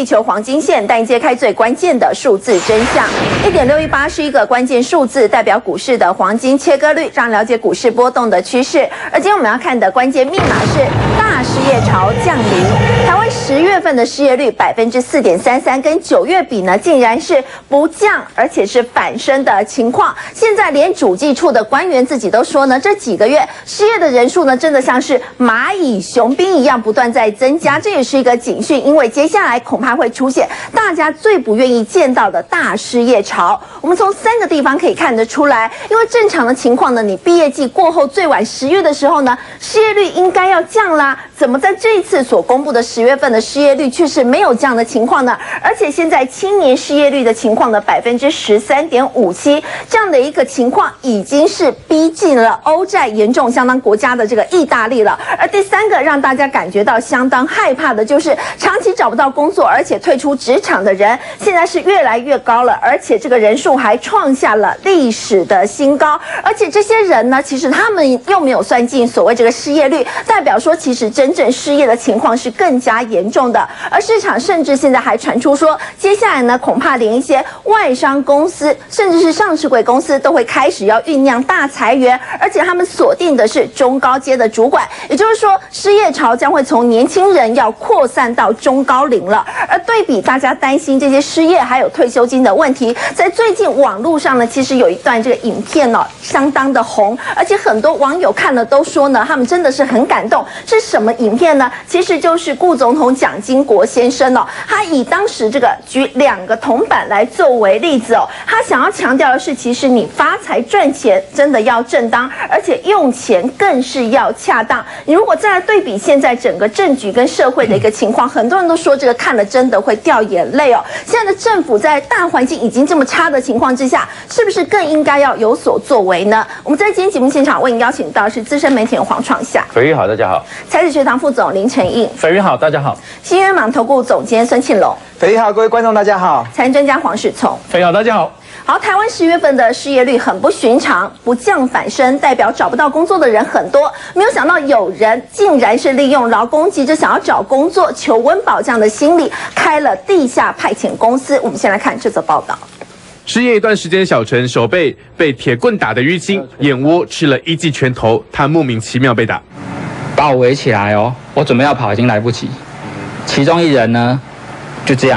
地球黄金线，带你揭开最关键的数字真相。1.618是一个关键数字，代表股市的黄金切割率，让了解股市波动的趋势。而今天我们要看的关键密码是大失业潮降临。台湾10月份的失业率4.33%，跟9月比呢，竟然是不降，而且是反升的情况。现在连主计处的官员自己都说呢，这几个月失业的人数呢，真的像是蚂蚁雄兵一样不断在增加，这也是一个警讯，因为接下来恐怕会出现大家最不愿意见到的大失业潮。我们从3个地方可以看得出来，因为正常的情况呢，你毕业季过后最晚10月的时候呢，失业率应该要降啦，怎么在这一次所公布的10月份的失业率却是没有这样的情况呢？而且现在青年失业率的情况呢，13.57%，这样的一个情况已经是逼近了欧债严重相当国家的这个意大利了。而第3个让大家感觉到相当害怕的就是长期找不到工作，而且退出职场的人现在是越来越高了，而且这个人数还创下了历史的新高。而且这些人呢，其实他们又没有算进所谓这个失业率，代表说其实真正失业的情况是更加严重的。而市场甚至现在还传出说，接下来呢，恐怕连一些外商公司甚至是上市柜公司都会开始要酝酿大裁员，而且他们锁定的是中高阶的主管，也就是说失业潮将会从年轻人要扩散到中高龄了。而对比大家担心这些失业还有退休金的问题，在最近网络上呢，其实有一段这个影片哦，相当的红，而且很多网友看了都说呢，他们真的是很感动。是什么影片呢？其实就是顾总统蒋经国先生哦，他以当时这个举2个铜板来作为例子哦，他想要强调的是，其实你发财赚钱真的要正当，而且用钱更是要恰当。你如果再来对比现在整个政局跟社会的一个情况，很多人都说这个看了真的会掉眼泪哦。现在的政府在大环境已经这么差的情况之下，是不是更应该要有所作为呢？我们在今天节目现场为您邀请到的是资深媒体人黄创夏， 斐玉好，大家好； 财子学堂副总林承印， 斐玉好，大家好； 新约网投顾总监孙庆龙， 斐玉好，各位观众大家好； 财经专家黄世聪， 斐玉好，大家好。 好，台湾10月份的失业率很不寻常，不降反升，代表找不到工作的人很多。没有想到有人竟然是利用劳工急着想要找工作、求温饱这样的心理，开了地下派遣公司。我们先来看这则报道。 失业一段时间的小陈，手背被铁棍打得淤青，眼窝吃了1记拳头，他莫名其妙被打， 把我围起来哦，我准备要跑已经来不及。其中一人呢，就这样。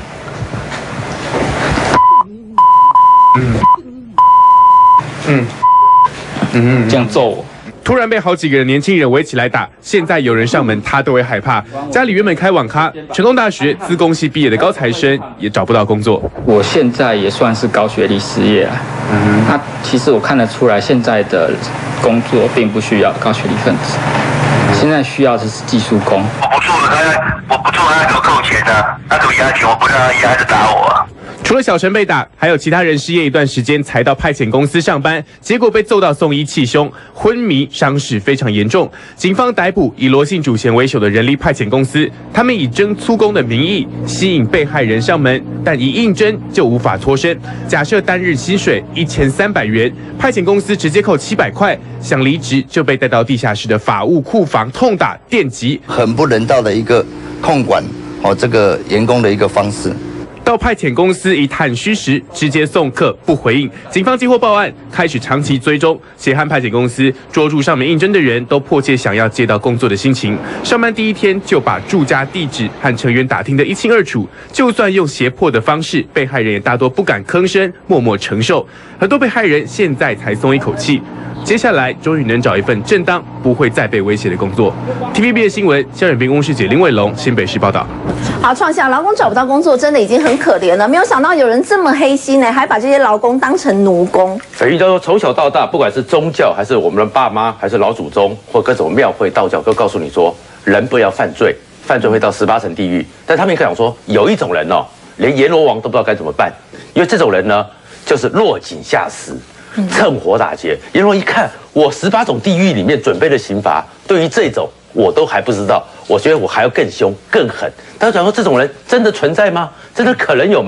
这样揍我。 突然被好几个年轻人围起来打，现在有人上门，他都会害怕。家里原本开网咖，成功大学资工系毕业的高材生也找不到工作。 我现在也算是高学历失业啊。那其实我看得出来，现在的工作并不需要高学历分子，现在需要的是技术工。 我不做他给我扣钱的，他给我押钱，我不让他押就打我。 除了小陈被打，还有其他人失业一段时间才到派遣公司上班，结果被揍到送医气胸、昏迷，伤势非常严重。警方逮捕以罗姓主嫌为首的人力派遣公司，他们以征粗工的名义吸引被害人上门，但一应征就无法脱身。假设单日薪水1300元，派遣公司直接扣700块，想离职就被带到地下室的法务库房痛打电击， 很不人道的一个控管这个员工的一个方式。 到派遣公司一探虚实，直接送客不回应，警方接获报案，开始长期追踪。协和派遣公司捉住上门应征的人，都迫切想要接到工作的心情。上班第一天就把住家地址和成员打听得一清二楚，就算用胁迫的方式，被害人也大多不敢吭声，默默承受。很多被害人现在才松一口气。接下来终于能找一份正当、不会再被威胁的工作。TVB 的新闻，萧远斌、翁世杰、林伟龙，新北市报道。 好，创下劳工找不到工作，真的已经很可怜了。没有想到有人这么黑心呢，还把这些劳工当成奴工。 斐玉叫做从小到大，不管是宗教还是我们的爸妈，还是老祖宗，或各种庙会、道教，都告诉你说，人不要犯罪，犯罪会到18层地狱。但他们讲说，有一种人哦，连阎罗王都不知道该怎么办，因为这种人呢，就是落井下石。趁火打劫，阎罗一看我18种地狱里面准备的刑罚，对于这种我都还不知道，我觉得我还要更凶更狠。大家讲说这种人真的存在吗？真的可能有吗？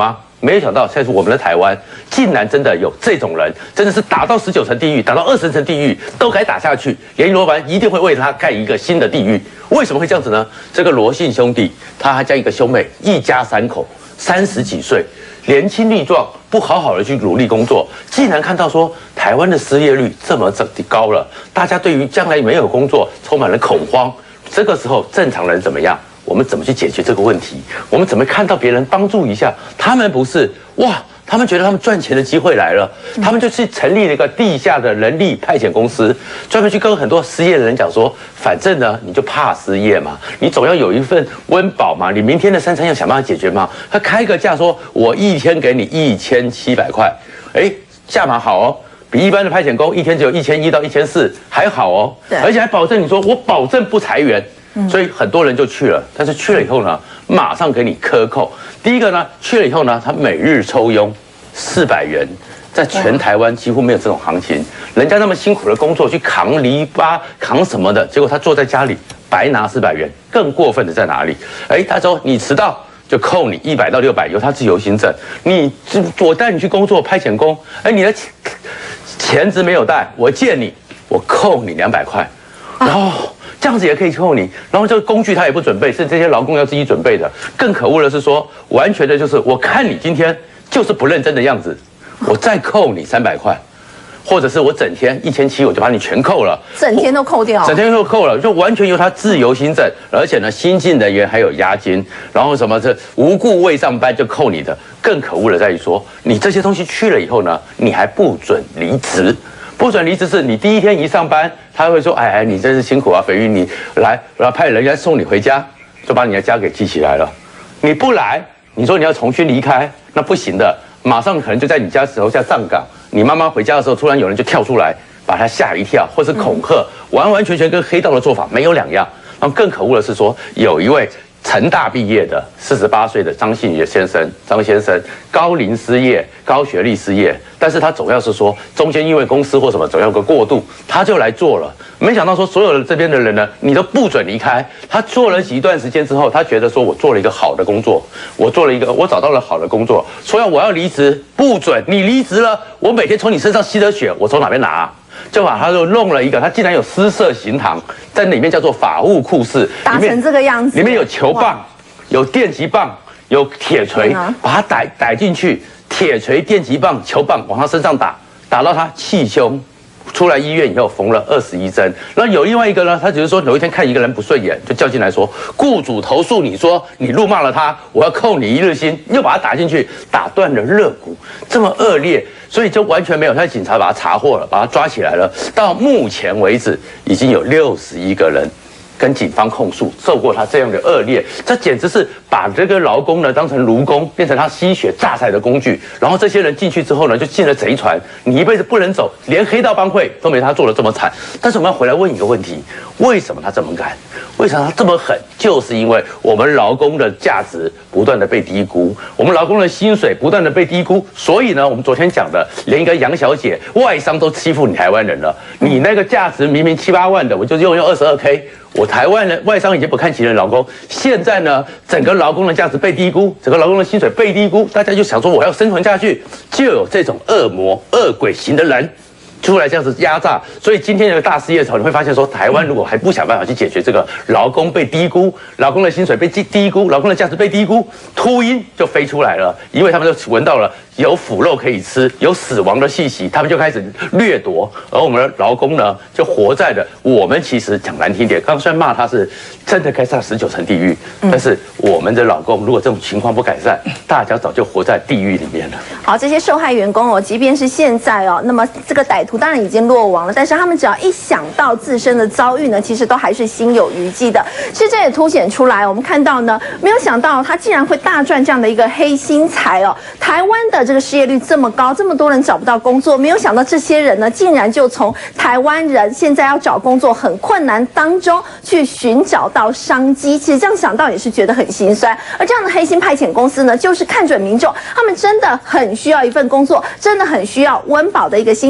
没有想到现在是我们的台湾，竟然真的有这种人，真的是打到19层地狱，打到20层地狱都该打下去。连罗盘一定会为他盖一个新的地狱。为什么会这样子呢？这个罗姓兄弟，他还加一个兄妹，一家3口，30几岁，年轻力壮，不好好的去努力工作，竟然看到说台湾的失业率这么高了，大家对于将来没有工作充满了恐慌。这个时候，正常人怎么样？我们怎么去解决这个问题？我们怎么看到别人帮助一下？他们不是哇，他们觉得他们赚钱的机会来了，他们就去成立了一个地下的人力派遣公司，专门去跟很多失业的人讲说，反正呢你就怕失业嘛，你总要有一份温饱嘛，你明天的3餐要想办法解决嘛。他开个价说，我一天给你1700块，价码好哦。比一般的派遣工一天只有1100到1400还好哦，而且还保证你说我保证不裁员。所以很多人就去了，但是去了以后呢，马上给你克扣。第一个呢，去了以后呢，他每日抽佣400元，在全台湾几乎没有这种行情。人家那么辛苦的工作，去扛篱笆、扛什么的，结果他坐在家里白拿400元。更过分的在哪里？他说你迟到就扣你100到600，由他自由行政。我带你去工作派遣工，你的钱值没有带，我借你，我扣你200块，然后。这样子也可以扣你，然后这个工具他也不准备，是这些劳工要自己准备的。更可恶的是说，完全的就是我看你今天就是不认真的样子，我再扣你300块，或者是我整天1700我就把你全扣了， 整天都扣掉， 整天都扣了，就完全由他自由行政，而且呢，新进人员还有押金，然后什么这无故未上班就扣你的。更可恶的在于说，你这些东西去了以后呢，你还不准离职。不准离职是你第一天一上班，他会说，你真是辛苦啊，斐玉，你来，然后派人家送你回家，就把你的家给记起来了。你不来，你说你要重新离开，那不行的，马上可能就在你家楼下站岗。你妈妈回家的时候，突然有人就跳出来，把她吓一跳，或是恐吓，完完全全跟黑道的做法没有两样。然后更可恶的是说，有一位成大毕业的48岁的张先生，高龄失业、高学历失业，但是他总要是说中间因为公司或什么总要有个过渡，他就来做了。没想到说所有的这边的人呢，你都不准离开。他做了一段时间之后，他觉得说我做了一个好的工作，我找到了好的工作，说我要离职，不准你离职了，我每天从你身上吸的血，我从哪边拿？就把他就弄了一个，他竟然有私设刑堂，在里面叫做法务库室， 打成这个样子， 里面有球棒、有电击棒、有铁锤，把他逮进去，铁锤、电击棒、球棒往他身上打到他气胸。出来医院以后缝了21针，然后有另外一个呢，他只是说有一天看一个人不顺眼，就叫进来说，雇主投诉你说你辱骂了他，我要扣你1日薪，又把他打进去，打断了肋骨，这么恶劣，所以就完全没有。他警察把他查获了，把他抓起来了。到目前为止，已经有61个人跟警方控诉受过他这样的恶劣，这简直是把这个劳工呢当成奴工，变成他吸血榨菜的工具。然后这些人进去之后呢，就进了贼船，你一辈子不能走，连黑道帮会都没他做的这么惨。但是我们要回来问一个问题：为什么他这么干？为什么他这么狠？就是因为我们劳工的价值不断的被低估，我们劳工的薪水不断的被低估。所以呢，我们昨天讲的，连一个杨小姐外商都欺负你台湾人了，你那个价值明明7、8万的，我就用22K。我台湾人外商已经不看其人劳工，现在呢，整个劳工的价值被低估，整个劳工的薪水被低估，大家就想说我要生存下去，就有这种恶魔、恶鬼型的人出来这样子压榨。所以今天这个大失业潮，你会发现说，台湾如果还不想办法去解决这个劳工被低估、劳工的薪水被低估、劳工的价值被低估，秃鹰就飞出来了，因为他们就闻到了有腐肉可以吃，有死亡的气息，他们就开始掠夺，而我们的劳工呢，就活在的我们其实讲难听点，刚虽然骂他是真的该上19层地狱，但是我们的劳工如果这种情况不改善，大家早就活在地狱里面了。 好，这些受害员工即便是现在那么这个歹徒当然已经落网了，但是他们只要一想到自身的遭遇呢，其实都还是心有余悸的。其实这也凸显出来，我们看到呢，没有想到他竟然会大赚这样的一个黑心财台湾的这个失业率这么高，这么多人找不到工作，没有想到这些人呢，竟然就从台湾人现在要找工作很困难当中去寻找到商机。其实这样想到也是觉得很心酸。而这样的黑心派遣公司呢，就是看准民众他们真的很需要一份工作，真的很需要温饱的一个心情，因为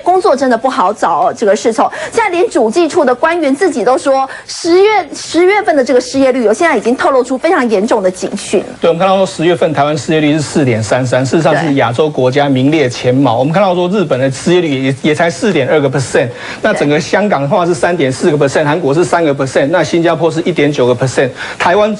工作真的不好找哦。这个是从现在连主计处的官员自己都说，10月份的这个失业率现在已经透露出非常严重的警讯。 对，我们看到说10月份台湾失业率是4.33%，事实上是亚洲国家名列前茅。我们看到说日本的失业率也才4.2%，那整个香港的话是3.4%，韩国是3%，那新加坡是1.9%，台湾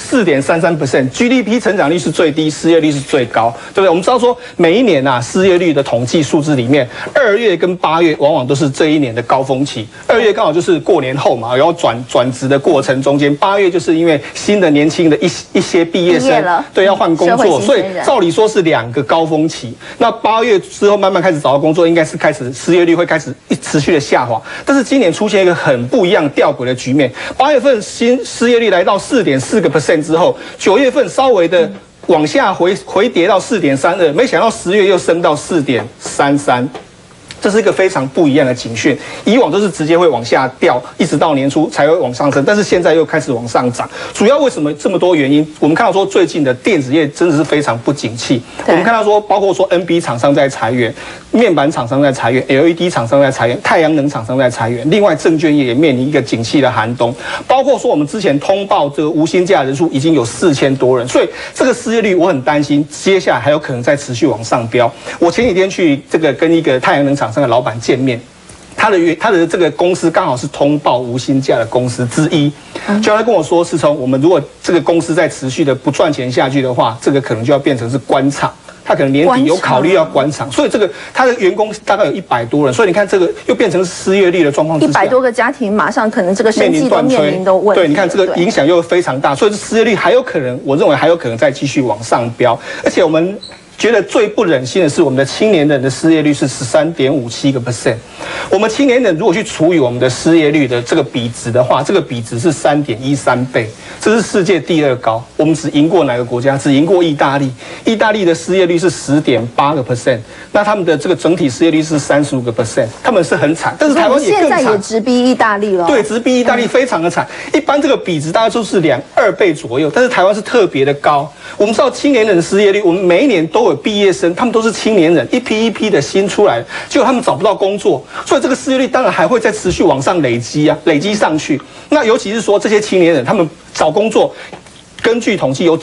4.33%，GDP 成长率是最低，失业率是最高，对不对？我们知道说每一年失业率的统计数字里面，2月跟8月往往都是这一年的高峰期。2月刚好就是过年后嘛，然后转职的过程中间，8月就是因为新的年轻的一些毕业生对要换工作，所以照理说是2个高峰期。那8月之后慢慢开始找到工作，应该是开始失业率会开始持续的下滑。但是今年出现一个很不一样吊诡的局面，8月份新失业率来到4.4% 之后，9月份稍微的往下回跌到4.32%，没想到10月又升到4.33%。这是一个非常不一样的警讯，以往都是直接会往下掉，一直到年初才会往上升，但是现在又开始往上涨。主要为什么这么多原因？我们看到说最近的电子业真的是非常不景气。我们看到说，包括说 NB 厂商在裁员，面板厂商在裁员 ，LED 厂商在裁员，太阳能厂商在裁员。另外，证券业也面临一个景气的寒冬。包括说我们之前通报这个无薪假人数已经有4000多人，所以这个失业率我很担心，接下来还有可能再持续往上飙。我前几天去这个跟一个太阳能厂商的老板见面，他的这个公司刚好是通报无薪假的公司之一，就他跟我说，是从我们如果这个公司再持续的不赚钱下去的话，这个可能就要变成是关厂。他可能年底有考虑要关厂，所以这个他的员工大概有100多人，所以你看这个又变成失业率的状况之下，100 多个家庭马上可能这个生计都面临的问题。 对，你看这个影响又非常大，所以失业率还有可能，我认为还有可能再继续往上飙，而且我们觉得最不忍心的是，我们的青年人的失业率是13.57%。我们青年人如果去除以我们的失业率的这个比值的话，这个比值是3.13倍，这是世界第2高。我们只赢过哪个国家？只赢过意大利。意大利的失业率是10.8%，那他们的这个整体失业率是35%，他们是很惨。但是台湾也更惨， 现在也直逼意大利了。 对，直逼意大利非常的惨。一般这个比值大概就是2倍左右，但是台湾是特别的高。我们知道青年人的失业率，我们每一年都有毕业生，他们都是青年人，一批一批的新出来，结果他们找不到工作，所以这个失业率当然还会再持续往上累积上去。那尤其是说这些青年人，他们找工作，根据统计有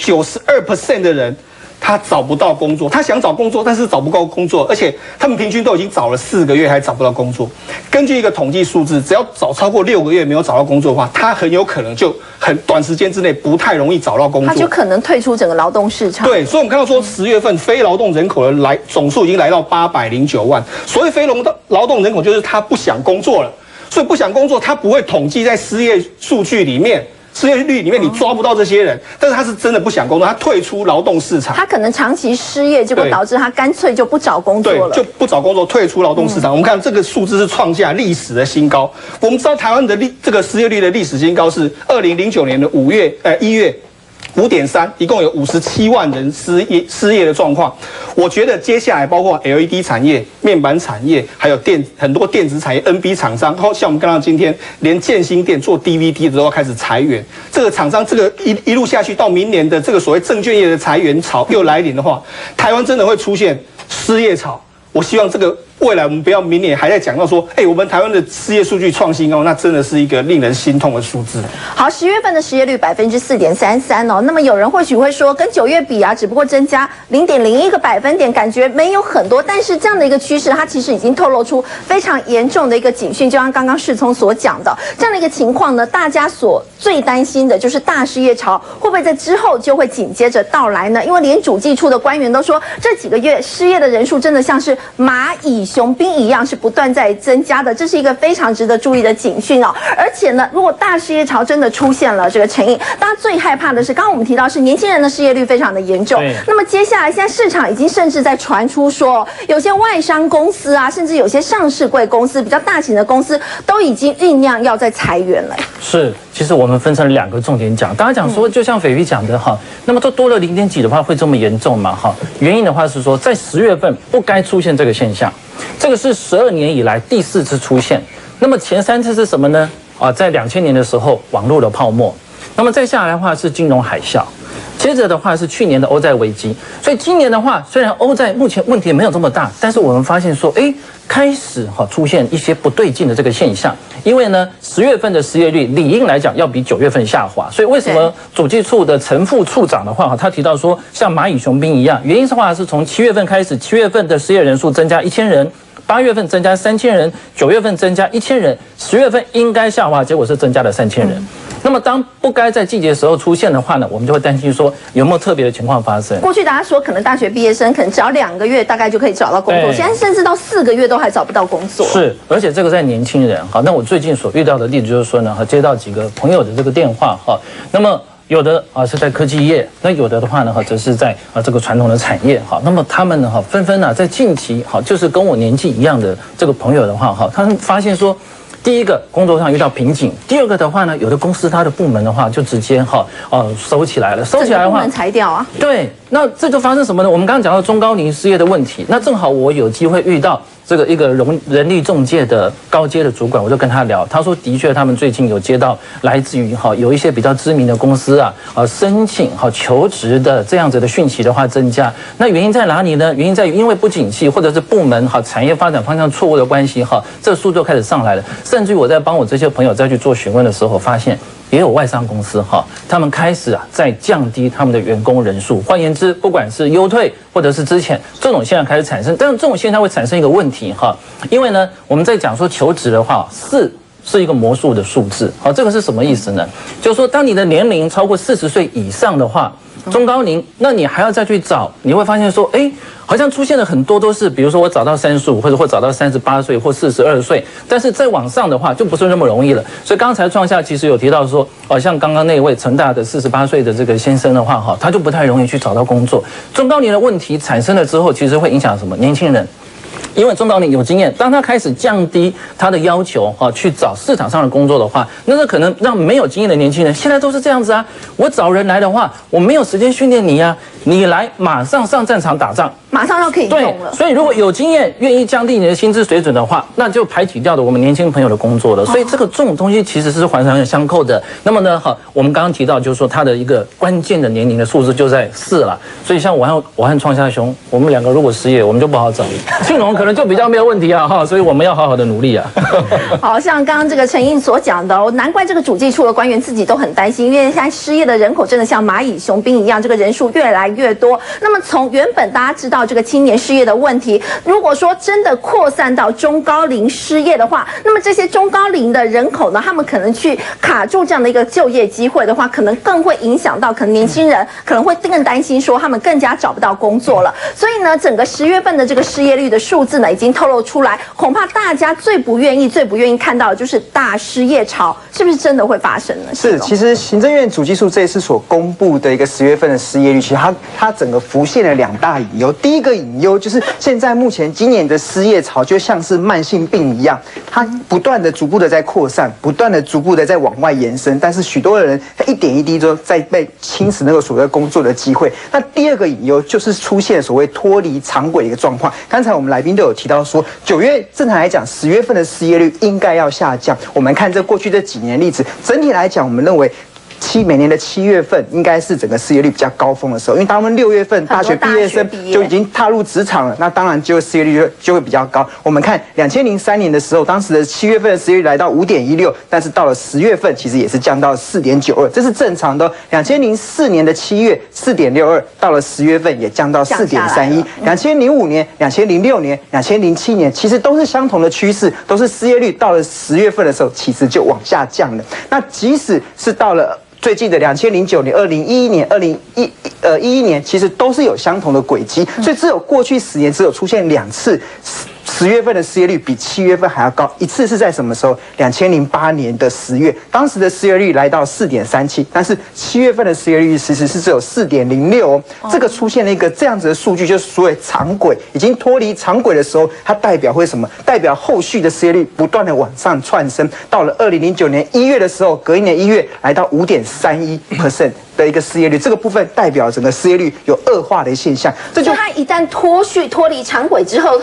92% 的人他找不到工作，他想找工作，但是找不到工作，而且他们平均都已经找了4个月还找不到工作。根据一个统计数字，只要找超过6个月没有找到工作的话，他很有可能就很短时间之内不太容易找到工作， 他就可能退出整个劳动市场。 对，所以我们看到说10月份非劳动人口的总数已经来到809万。所谓非劳动人口，就是他不想工作了，所以不想工作，他不会统计在失业数据里面。失业率里面你抓不到这些人，但是他是真的不想工作，他退出劳动市场。 他可能长期失业，结果导致他干脆就不找工作了。 对，就不找工作，退出劳动市场。我们看这个数字是创下历史的新高。我们知道台湾的这个失业率的历史新高是2009年的1月。5.3，一共有57万人失业的状况。我觉得接下来包括 LED 产业、面板产业，还有很多电子产业 NB 厂商，像我们看到今天连建兴电做 DVD 的都要开始裁员。这个厂商这个一路下去，到明年的这个所谓证券业的裁员潮又来临的话，台湾真的会出现失业潮。我希望这个未来我们不要明年还在讲到说，我们台湾的失业数据创新高，那真的是一个令人心痛的数字。 好，10月份的失业率4.33%哦。那么有人或许会说，跟9月比啊，只不过增加0.01个百分点，感觉没有很多。但是这样的一个趋势，它其实已经透露出非常严重的一个警讯。就像刚刚世聪所讲的，这样的一个情况呢，大家最担心的就是大失业潮会不会在之后就会紧接着到来呢？因为连主计处的官员都说，这几个月失业的人数真的像是蚂蚁雄兵一样，是不断在增加的，这是一个非常值得注意的警讯哦。而且呢，如果大失业潮真的出现了，这个陈颖，大家最害怕的是，刚刚我们提到是年轻人的失业率非常的严重。那么接下来，现在市场已经甚至在传出说，有些外商公司啊，甚至有些上市柜公司、比较大型的公司，都已经酝酿要在裁员了。 是，其实我们分成2个重点讲。大家讲说，就像斐斐讲的哈，那么都多了0点几的话，会这么严重吗？哈，原因的话是说，在10月份不该出现这个现象。这个是12年以来第4次出现。那么前3次是什么呢？在2000年的时候，网络的泡沫； 那么再下来的话是金融海啸。接着的话是去年的欧债危机，所以今年的话，虽然欧债目前问题没有这么大，但是我们发现说，开始出现一些不对劲的这个现象。因为呢，10月份的失业率理应来讲要比9月份下滑，所以为什么主计处的陈副处长的话，他提到说像蚂蚁雄兵一样，原因的话是从7月份开始，7月份的失业人数增加1000人。8月份增加3000人，9月份增加1000人，10月份应该下滑，结果是增加了3000人。那么当不该在季节时候出现的话呢，我们就会担心说有没有特别的情况发生。 过去大家说可能大学毕业生可能只要2个月大概就可以找到工作，现在甚至到4个月都还找不到工作。 是，而且这个在年轻人。好，那我最近所遇到的例子就是说呢，接到几个朋友的这个电话哈，那么有的是在科技业，那有的话呢则是在这个传统的产业哈。那么他们呢纷纷在近期就是跟我年纪一样的这个朋友的话他们发现说，第一个工作上遇到瓶颈，第二个的话呢，有的公司它的部门的话就直接收起来了，收起来的话部门裁掉啊。 对，那这就发生什么呢？我们刚刚讲到中高龄失业的问题，那正好我有机会遇到这个一个人力中介的高阶的主管，我就跟他聊，他说的确他们最近有接到来自于有一些比较知名的公司申请求职的这样子的讯息的话增加，那原因在哪里呢？原因在于因为不景气或者是部门产业发展方向错误的关系这个速度开始上来了，甚至于我在帮我这些朋友再去做询问的时候，发现也有外商公司他们开始在降低他们的员工人数，换言之，不管是优退或者是之前这种现象开始产生，但是这种现象会产生一个问题因为呢我们在讲说求职的话4是一个魔术的数字，这个是什么意思呢？就是说当你的年龄超过40岁以上的话，中高龄，那你还要再去找，你会发现说，好像出现了很多都是，比如说我找到35，或者找到38岁或42岁，但是再往上的话就不是那么容易了。所以刚才创下其实有提到说，像刚刚那位成大的48岁的这个先生的话，他就不太容易去找到工作。中高龄的问题产生了之后，其实会影响什么？年轻人。因为中高龄有经验，当他开始降低他的要求去找市场上的工作的话，那可能让没有经验的年轻人现在都是这样子啊。我找人来的话，我没有时间训练你啊，你来马上上战场打仗， 马上就可以用了。 所以如果有经验，愿意降低你的薪资水准的话，那就排挤掉了我们年轻朋友的工作了。所以这种东西其实是环环相扣的。那么呢，我们刚刚提到就是说它的一个关键的年龄的数字就在4了。所以像我和创夏兄，我们2个如果失业，我们就不好找。庆荣可能就比较没有问题啊所以我们要好好的努力啊。 好像刚刚这个陈英所讲的难怪这个主计处的官员自己都很担心，因为现在失业的人口真的像蚂蚁雄兵一样，这个人数越来越多。那么从原本大家知道这个青年失业的问题，如果说真的扩散到中高龄失业的话，那么这些中高龄的人口呢，他们可能去卡住这样的一个就业机会的话，可能更会影响到可能年轻人可能会更担心说他们更加找不到工作了。所以呢，整个10月份的这个失业率的数字呢，已经透露出来，恐怕大家最不愿意看到的就是大失业潮，是不是真的会发生呢？ 是，其实行政院主计处这一次所公布的一个10月份的失业率，其实它整个浮现了2大隐忧。第一个隐忧就是现在目前今年的失业潮就像是慢性病一样，它不断的逐步的在扩散，不断的逐步的在往外延伸，但是许多的人他一点一滴都在被侵蚀那个所谓工作的机会。那第二个隐忧就是出现所谓脱离常轨的一个状况。刚才我们来宾都有提到说，9月正常来讲10月份的失业率应该要下降。我们看这过去这几年例子，整体来讲，我们认为每年的7月份应该是整个失业率比较高峰的时候，因为他们6月份大学毕业生就已经踏入职场了，那当然就失业率就会比较高。我们看2003年的时候，当时的7月份的失业率来到5.16%，但是到了10月份其实也是降到4.92%，这是正常的。2004年的7月4.62%，到了10月份也降到4.31%。2005年、2006年、2007年其实都是相同的趋势，都是失业率到了10月份的时候其实就往下降了。那即使是到了最近的2009年、2011年、2011年，其实都是有相同的轨迹，所以只有过去10年只有出现2次。10月份的失业率比7月份还要高，一次是在什么时候？2008年的10月，当时的失业率来到4.37%，但是7月份的失业率其实是只有4.06%哦。这个出现了一个这样子的数据，就是所谓常轨已经脱离常轨的时候，它代表会什么？代表后续的失业率不断的往上窜升，到了2009年1月的时候，隔一年1月来到5.31%。的一个失业率，这个部分代表整个失业率有恶化的现象。这就它一旦脱离常轨之后，它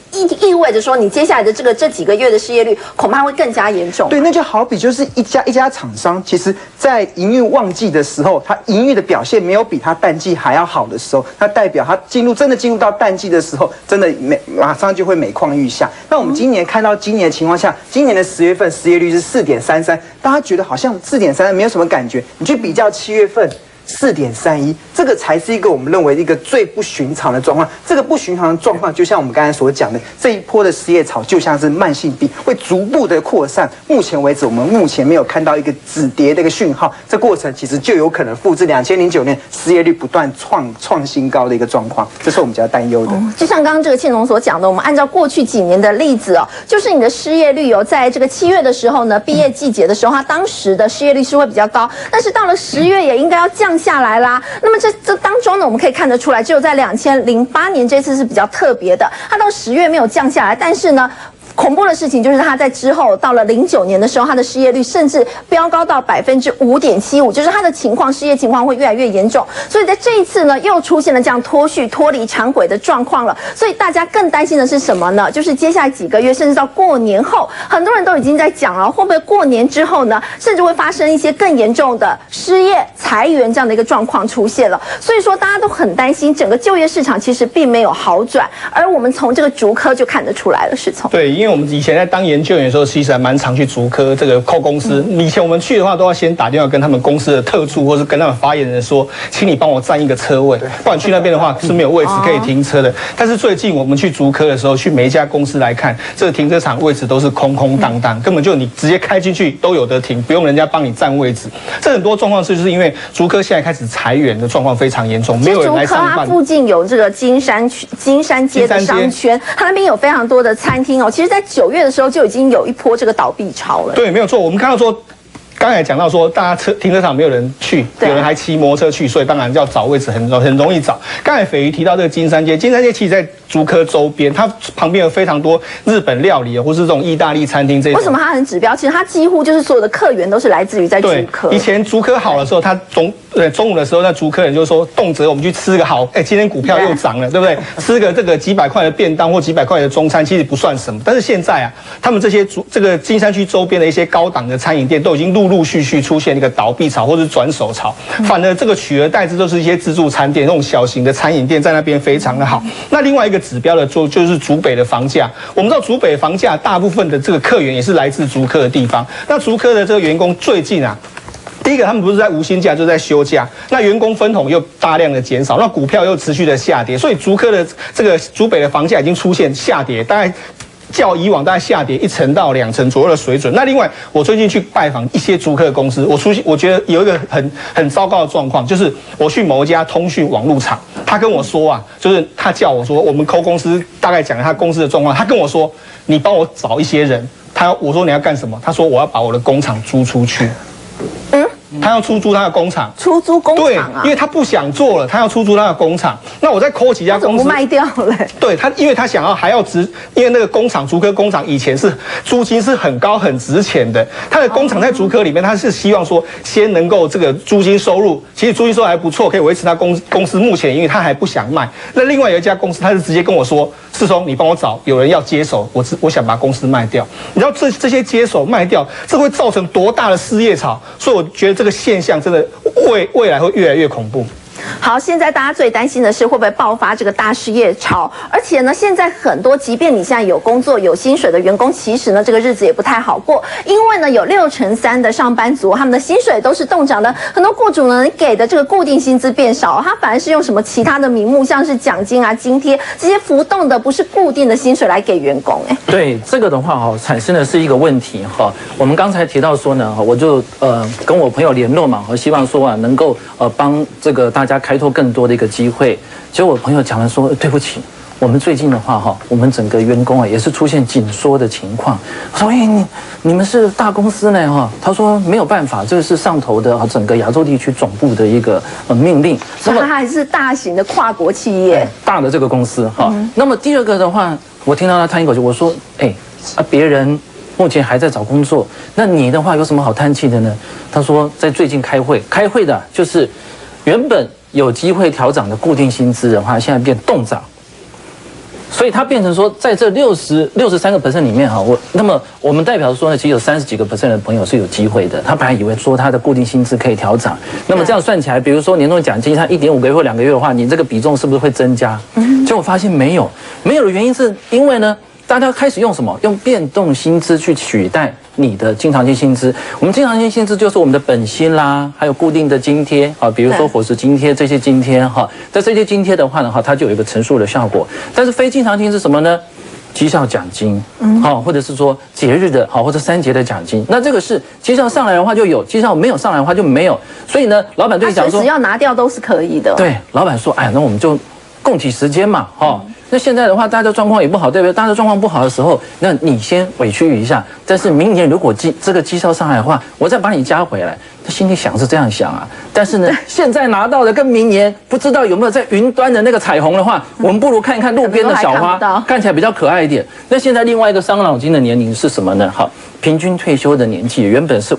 意味着说，你接下来的这几个月的失业率恐怕会更加严重。 对，那就好比就是一家厂商，其实在营运旺季的时候，它营运的表现没有比它淡季还要好的时候，它代表它真的进入到淡季的时候，真的马上就会每况愈下。那我们今年看到今年的情况下，今年的10月份失业率是4.33%，大家觉得好像4.33%没有什么感觉，你去比较7月份。4.31，这个才是一个我们认为一个最不寻常的状况。这个不寻常的状况，就像我们刚才所讲的，这一波的失业潮就像是慢性病，会逐步的扩散。目前为止，我们目前没有看到一个止跌的一个讯号，这过程其实就有可能复制2009年失业率不断创新高的一个状况，这是我们比较担忧的。 就像刚刚这个庆农所讲的，我们按照过去几年的例子哦，就是你的失业率在这个7月的时候呢，毕业季节的时候，它当时的失业率是会比较高，但是到了10月也应该要降下来啦。那么这当中呢，我们可以看得出来，只有在2008年这次是比较特别的，它到10月没有降下来，但是呢。恐怖的事情就是他在之后到了09年的时候，他的失业率甚至飙高到5.75%，就是他的失业情况会越来越严重。所以在这一次呢，又出现了这样脱离常轨的状况了。所以大家更担心的是什么呢？就是接下来几个月，甚至到过年后，很多人都已经在讲了，会不会过年之后呢，甚至会发生一些更严重的失业、裁员这样的一个状况出现了。所以说大家都很担心，整个就业市场其实并没有好转，而我们从这个竹科就看得出来了，世聪。 对，因为我们以前在当研究员的时候，其实还蛮常去竹科这个扣公司。以前我们去的话，都要先打电话跟他们公司的特助，或是跟他们发言人说，请你帮我占一个车位，不然去那边的话是没有位置可以停车的。但是最近我们去竹科的时候，去每一家公司来看，这个停车场位置都是空空荡荡，根本就你直接开进去都有得停，不用人家帮你占位置。这很多状况就是因为竹科现在开始裁员的状况非常严重，没有人来上班。 竹科它附近有这个金山街的商圈，它那边有非常多的餐厅哦。其实，在9月的时候就已经有一波这个倒闭潮了。 对，没有错。我们看到说，刚才讲到说，大家停车场没有人去，有人还骑摩托车去，所以当然要找位置很容易找。刚才斐瑜提到这个金山街，金山街其实在竹科周边，它旁边有非常多日本料理或是这种意大利餐厅这种。 为什么它很指标？其实它几乎就是所有的客源都是来自于在竹科。 以前竹科好的时候，它中午的时候，那竹科人就说，动辄我们去吃个好，今天股票又涨了，对不对？吃个这个几百块的便当或几百块的中餐，其实不算什么。但是现在啊，他们这些这个金山区周边的一些高档的餐饮店，都已经陆续出现一个倒闭潮或者转手潮，反而这个取而代之都是一些自助餐店，那种小型的餐饮店在那边非常的好。那另外一个指标的就是竹北的房价，我们知道竹北房价大部分的这个客源也是来自竹科的地方。那竹科的这个员工最近啊。第一个，他们不是在无薪假，就是在休假。那员工分红又大量的减少，那股票又持续的下跌，所以竹科的这个竹北的房价已经出现下跌，大概较以往大概下跌1成到2成左右的水准。那另外，我最近去拜访一些竹科的公司，我觉得有一个很糟糕的状况，就是我去某一家通讯网络厂，他跟我说啊，就是他叫我说，我们扣公司大概讲他公司的状况，他跟我说，你帮我找一些人。我说你要干什么？他说我要把我的工厂租出去。他要出租他的工厂， 出租工厂啊？ 对，因为他不想做了，他要出租他的工厂。那我再扣几家公司， 怎么不卖掉了？ 对他，因为他想要还要因为那个工厂竹科工厂以前是租金是很高很值钱的，他的工厂在竹科里面，他是希望说先能够这个租金收入，其实租金收入还不错，可以维持他公司目前，因为他还不想卖。那另外有一家公司，他是直接跟我说，世聪，你帮我找有人要接手，我想把公司卖掉。你知道这些接手卖掉，这会造成多大的失业潮？所以我觉得这个现象真的未来会越来越恐怖。 好，现在大家最担心的是会不会爆发这个大失业潮，而且呢，现在很多，即便你现在有工作、有薪水的员工，其实呢，这个日子也不太好过，因为呢，有63%的上班族，他们的薪水都是冻涨的，很多雇主呢给的这个固定薪资变少，他反而是用什么其他的名目，像是奖金啊、津贴这些浮动的，不是固定的薪水来给员工。 对这个的话产生的是一个问题哈。我们刚才提到说呢，我就跟我朋友联络嘛，我希望说能够帮这个大家开拓更多的一个机会。结果我朋友讲了说，对不起，我们最近的话我们整个员工也是出现紧缩的情况。我说，你们是大公司呢他说没有办法，这个是上头的整个亚洲地区总部的一个命令。 那么它还是大型的跨国企业， 大的这个公司那么第二个的话，我听到他叹一口气，我说，别人目前还在找工作，那你的话有什么好叹气的呢？他说在最近开会的就是原本有机会调涨的固定薪资的话，现在变冻涨。 所以它变成说，在这63% 里面哈，那么我们代表说呢，其实有30几个%的朋友是有机会的。他本来以为说他的固定薪资可以调涨，那么这样算起来，比如说年终奖金，他1.5个月或2个月的话，你这个比重是不是会增加？结果发现没有的原因是因为呢，大家开始用什么？用变动薪资去取代你的经常性薪资。我们经常性薪资就是我们的本薪啦，还有固定的津贴啊，比如说伙食津贴这些津贴哈。在这些津贴的话呢，它就有一个乘数的效果。但是非经常性是什么呢？绩效奖金，或者是说节日的，或者3节的奖金。那这个是绩效上来的话就有，绩效没有上来的话就没有。所以呢，老板对你讲说， 只要拿掉都是可以的。 对，老板说，哎，那我们就共体时间嘛，那现在的话，大家的状况也不好，对不对？大家的状况不好的时候，那你先委屈一下。但是明年如果这个绩效上来的话，我再把你加回来。他心里想是这样想啊，但是呢，现在拿到的跟明年不知道有没有在云端的那个彩虹的话，我们不如看一看路边的小花，看起来比较可爱一点。那现在另外一个伤脑筋的年龄是什么呢？好，平均退休的年纪原本是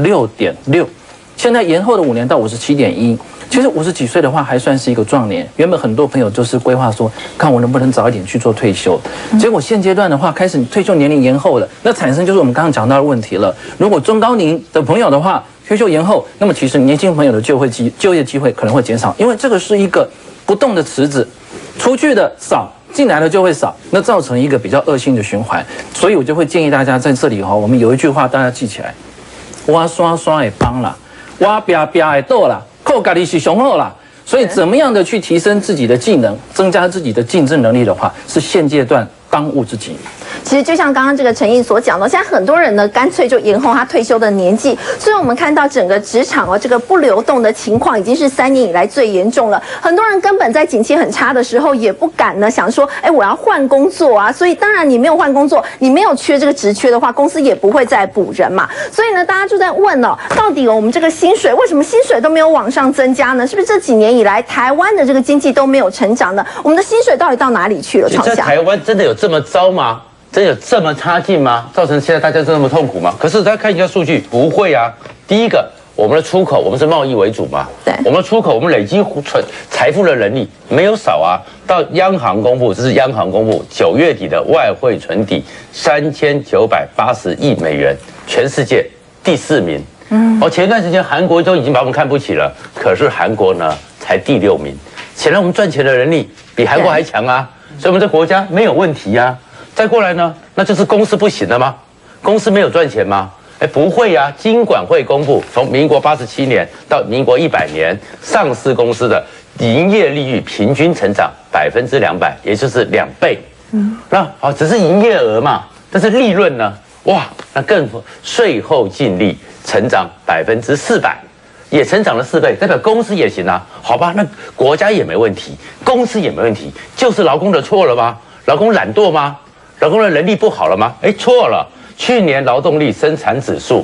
56.6，现在延后的5年到57.1。其实50几岁的话还算是一个壮年，原本很多朋友就是规划说，看我能不能早一点去做退休。结果现阶段的话，开始退休年龄延后了，那产生就是我们刚刚讲到的问题了。如果中高龄的朋友的话，退休延后，那么其实年轻朋友的就业机会可能会减少，因为这个是一个不动的池子，出去的少，进来的就会少，那造成一个比较恶性的循环。所以我就会建议大家在这里我们有一句话大家记起来：挖刷刷也帮啦，挖啪啪也斗啦。靠咖喱是雄厚啦，所以怎么样的去提升自己的技能，增加自己的竞争能力的话，是现阶段当务之急。 其实就像刚刚这个陈毅所讲的，现在很多人呢干脆就延后他退休的年纪，所以我们看到整个职场这个不流动的情况已经是3年以来最严重了。很多人根本在景气很差的时候也不敢呢想说，我要换工作啊。所以当然你没有换工作，你没有缺这个职缺的话，公司也不会再补人嘛。所以呢，大家就在问到底我们这个薪水为什么薪水都没有往上增加呢？是不是这几年以来台湾的这个经济都没有成长呢？我们的薪水到底到哪里去了？ 在台湾真的有这么糟吗？真有这么差劲吗？造成现在大家这么痛苦吗？可是大家看一下数据，不会啊。第一个，我们的出口，我们是贸易为主嘛，对，我们的出口，我们累积财富的能力没有少啊。到央行公布，这是央行公布9月底的外汇存底3980亿美元，全世界第4名。前一段时间韩国都已经把我们看不起了，可是韩国呢才第6名。显然我们赚钱的能力比韩国还强啊，所以我们这国家没有问题啊。再过来呢，那就是公司不行了吗？公司没有赚钱吗？不会啊！金管会公布，从民国87年到民国100年，上市公司的营业利率平均成长200%，也就是2倍。那只是营业额嘛，但是利润呢？哇，那更税后净利成长400%，也成长了4倍，代表公司也行啊。好吧，那国家也没问题，公司也没问题，就是劳工的错了吗？劳工懒惰吗？劳工的能力不好了吗？错了。去年劳动力生产指数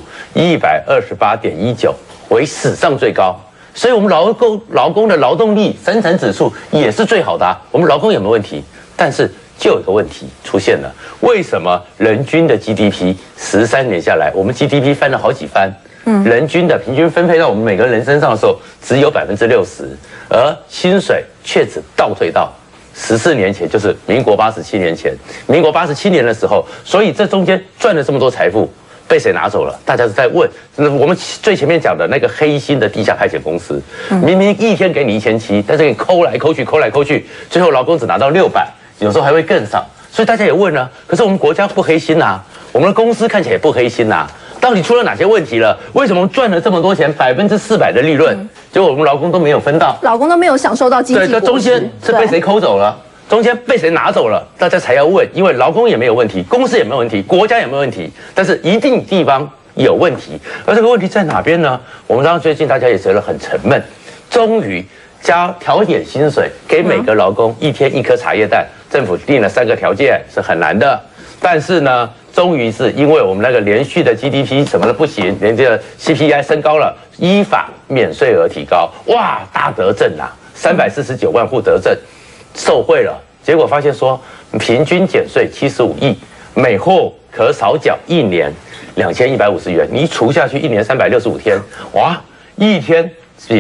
128.19，为史上最高。所以我们劳工的劳动力生产指数也是最好的啊。我们劳工有没有问题？但是就有一个问题出现了，为什么人均的 GDP 13年下来，我们 GDP 翻了好几番？人均的平均分配到我们每个人身上的时候，只有60%，而薪水却只倒退到14年前，就是民国87年前，民国87年的时候，所以这中间赚了这么多财富，被谁拿走了？大家都在问。我们最前面讲的那个黑心的地下派遣公司，明明一天给你1700，但是给你抠来抠去，最后劳工只拿到600，有时候还会更少。所以大家也问啊，可是我们国家不黑心啊，我们的公司看起来也不黑心啊。到底出了哪些问题了？为什么赚了这么多钱，400%的利润，结果我们劳工都没有分到， 劳工都没有享受到经济果实？ 对，这中间是被谁抠走了？中间被谁拿走了？大家才要问，因为劳工也没有问题，公司也没有问题，国家也没有问题，但是一定地方有问题。而这个问题在哪边呢？我们当然最近大家也觉得很沉闷，终于调点薪水，给每个劳工1天1颗茶叶蛋，政府定了3个条件，是很难的。但是呢，终于是因为我们那个连续的 GDP 什么的不行，连这个 CPI 升高了，依法免税额提高，哇，大得正啊，349万户得正，受惠了。结果发现说，平均减税75亿，每户可少缴1年2150元，你除下去1年365天，哇，一天比